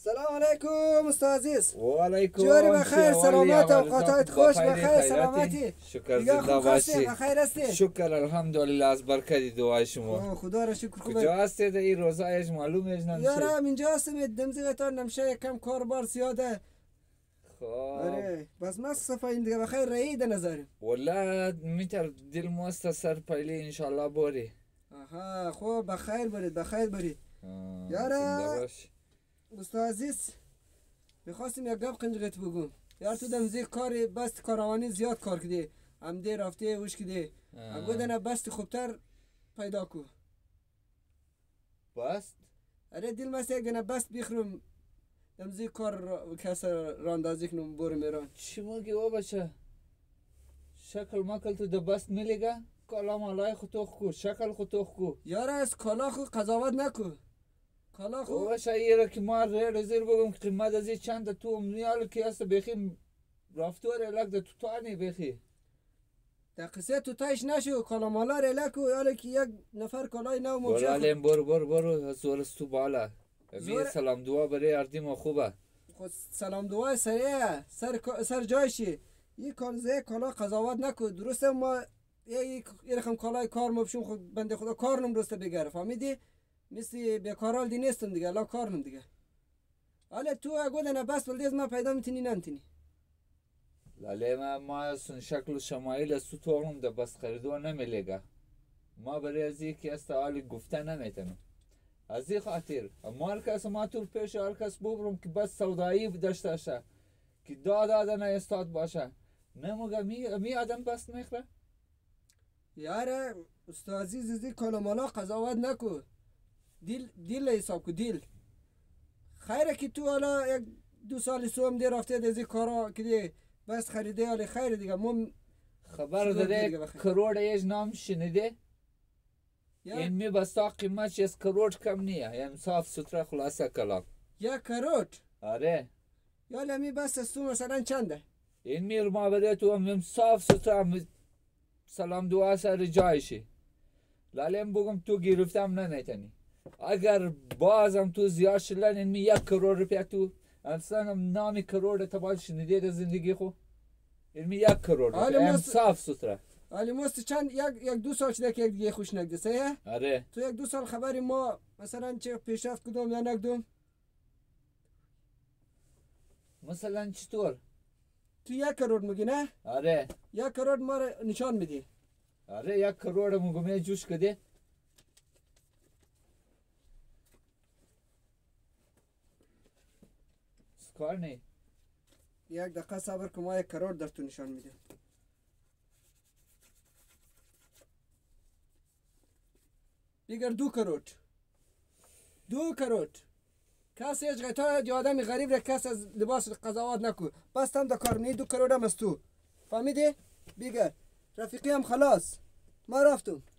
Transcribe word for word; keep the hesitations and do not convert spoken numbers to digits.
سلام علیکم استاد عزیز. و علیکم. جوری بخیر، سلامت، اوقاتت خوش، بخیر، سلامتی. شکر زنده باشی. بخیر هستی؟ شکر الحمدلله از برکت دعای شما. خدا را شکر. خوبه. کجا هستید این روزایش معلومه نمیشه؟ یارم اینجا هستم، دمزیغتان نمیشه، یکم کار بار زیاده. خب آره بس ما صفایی دیگه بخیر رایی ده نظریم. والله میتر دل ماست سر پیلی انشالله باری. آها خوب بخیر برید بخیر برید. یارا استاد عزیز میخواستیم یک گپ قنجقت بگم. یار تو دمزی کاری بست کاروانی زیاد کار کردی، عمده رفته وش کردی، گفتن بست خوبتر پیدا کو. بست؟ اره دل مست یک دنه بست بخرم دمزی کار کس راندازی کنم برم ایران. چی میگی او بچه؟ شکل مکل تو ده بست میلیگه؟ کالا مالای خطوخ کو، شکل خطوخ کو. یار از کالا خو قضاوت نکو. کالا خو او بچه ایره که ما ریل زیر بگم که قیمت از این چند تو میال که است بخیم رفتور الک ده تو تانی بخی. در قصه تو تایش نشو کالا مالا ریلک و یاله که یک نفر کالای نو ممشه. برو علیم برو برو برو زور استو بالا. می سلام دعا برای اردیم خوبه. خود سلام دعای سریع سر سر جایشی. این کار زه کالا قضاوت نکو. درسته ما یه رقم کالای کار مبشون خود بنده خدا کار نم درسته بگره فهمیدی؟ مثل بیکارال دی نیستم دیگه الان کار نم دیگه. حالا تو اگه بس ولدیز ما پیدا میتونی نمیتونی. لاله ما ما سن شکل شمایل از تو توهم ده بس خریدو نمیلیگه. ما برای از یکی است حالی گفته نمیتونم. از این خاطر اما هر کس ما طور پیش هر کس ببرم که بس سودایی داشته باشه که داد داده نه استاد باشه. نموگه می می آدم بس میخره؟ یاره استاد عزیز زی کالا مالا قضاوت نکو. دیل دیل حساب کو دیل. خیره که تو حالا یک دو سال سوم دی رفته دزی کارا که بس خریده حالی خیر دیگه مم خبر داره کروڑ ایج نام شنیده؟ این می بستا قیمتش از کروڑ کم نیه یعنی صاف ستره خلاصه کلام. یک کروڑ؟ آره. یالا می بس از تو مثلا چنده؟ این میر ما بده تو هم صاف ستره سلام دعا سر جایشی. لالیم بگم تو گرفتم نمیتونی. اگر بازم تو زیاد شلن این می یک کروڑ روپیه تو اصلا نامی کروڑ تبال شنیده در زندگی خو این می یک کروڑ روپیه هم صاف ستره. حالی ماست چند یک یک دو سال شده که یک دیگه خوش نگده سه؟ آره. تو یک دو سال خبری ما مثلا چه پیشرفت کدوم یا نکدوم؟ مثلا چطور؟ تو یک کروڑ میگی نه؟ آره. یک کروڑ ما رو نشان میدی. آره یک کروڑ مگم جوش کده. کار نی. یک دقیقه صبر کن ما یک کروڑ در تو نشان میده. دیگر دو کروڑ. دو کروڑ. کسی هیچ غیتا یا آدمی غریب را کس از لباس قضاوت نکو. بس تم دا کار نی دو کروڑ هم از تو. فهمیدی؟ بیگر رفیقی هم خلاص. ما رفتم.